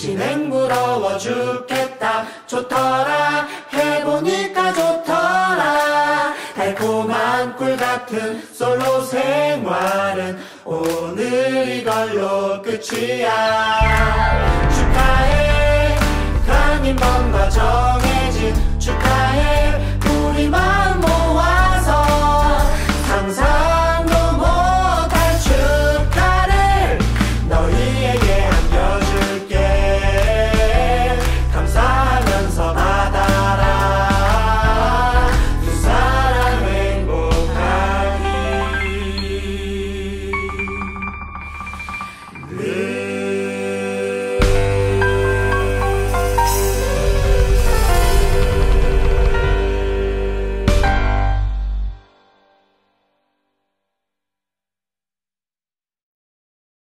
진행 부러워 죽겠다. 좋더라 해보니까 좋더라. 달콤한 꿀같은 솔로 생활은 오늘 이걸로 끝이야. 축하해 강인범과 정혜진 축하해 우리 마